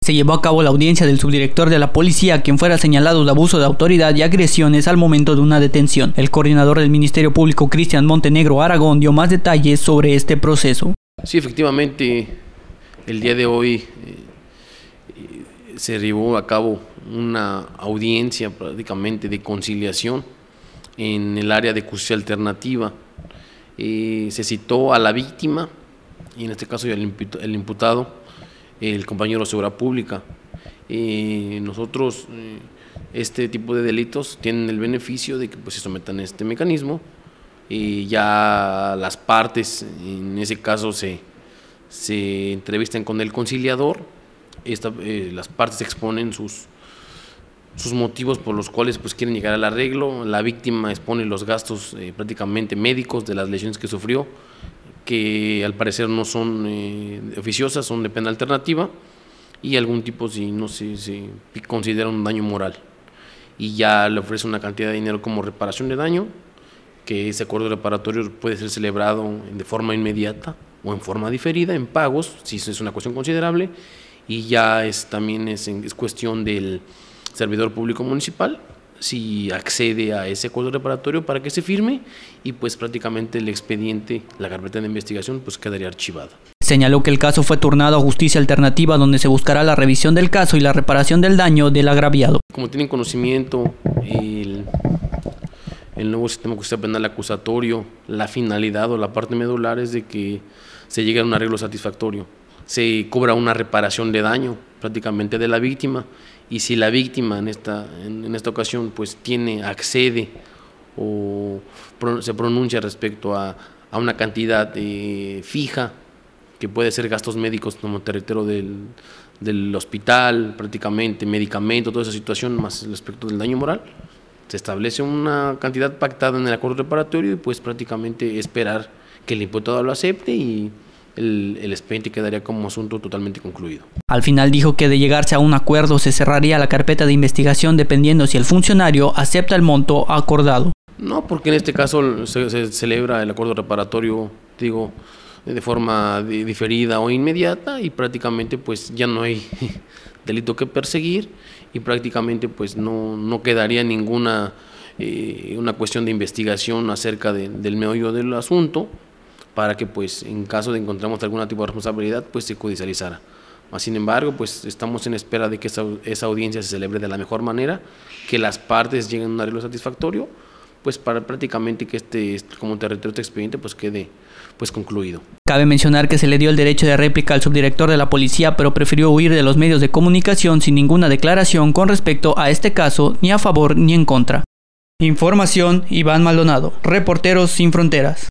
Se llevó a cabo la audiencia del subdirector de la policía, quien fuera señalado de abuso de autoridad y agresiones al momento de una detención. El coordinador del Ministerio Público, Cristian Montenegro Aragón, dio más detalles sobre este proceso. Sí, efectivamente, el día de hoy se llevó a cabo una audiencia prácticamente de conciliación en el área de justicia alternativa. Se citó a la víctima, y en este caso el imputado, el compañero de Seguridad Pública. Nosotros, este tipo de delitos tienen el beneficio de que pues, se sometan a este mecanismo, y ya las partes, en ese caso, se entrevistan con el conciliador. Las partes exponen sus motivos por los cuales pues, quieren llegar al arreglo. La víctima expone los gastos prácticamente médicos de las lesiones que sufrió, que al parecer no son oficiosas, son de pena alternativa, y algún tipo si no se considera un daño moral. Y ya le ofrece una cantidad de dinero como reparación de daño, que ese acuerdo reparatorio puede ser celebrado de forma inmediata o en forma diferida, en pagos, si es una cuestión considerable, y ya también es cuestión del servidor público municipal si accede a ese acuerdo reparatorio para que se firme, y pues prácticamente el expediente, la carpeta de investigación pues quedaría archivada. Señaló que el caso fue turnado a justicia alternativa, donde se buscará la revisión del caso y la reparación del daño del agraviado. Como tienen conocimiento, el nuevo sistema de justicia penal acusatorio, la finalidad o la parte medular es de que se llegue a un arreglo satisfactorio. Se cobra una reparación de daño prácticamente de la víctima, y si la víctima en esta ocasión pues accede o se pronuncia respecto a una cantidad fija, que puede ser gastos médicos como territorio del hospital, prácticamente medicamento, toda esa situación, más el aspecto del daño moral, se establece una cantidad pactada en el acuerdo reparatorio, y pues prácticamente esperar que el imputado lo acepte, y el expediente quedaría como asunto totalmente concluido. Al final dijo que de llegarse a un acuerdo se cerraría la carpeta de investigación dependiendo si el funcionario acepta el monto acordado. No, porque en este caso se celebra el acuerdo reparatorio, digo, de forma diferida o inmediata, y prácticamente pues ya no hay delito que perseguir, y prácticamente pues no quedaría ninguna una cuestión de investigación acerca del meollo del asunto, para que pues en caso de encontramos algún tipo de responsabilidad pues se judicializara. Sin embargo, pues estamos en espera de que esa audiencia se celebre de la mejor manera, que las partes lleguen a un arreglo satisfactorio, pues para prácticamente que como territorio este expediente pues quede pues concluido. Cabe mencionar que se le dio el derecho de réplica al subdirector de la policía, pero prefirió huir de los medios de comunicación sin ninguna declaración con respecto a este caso, ni a favor ni en contra. Información: Iván Maldonado, Reporteros Sin Fronteras.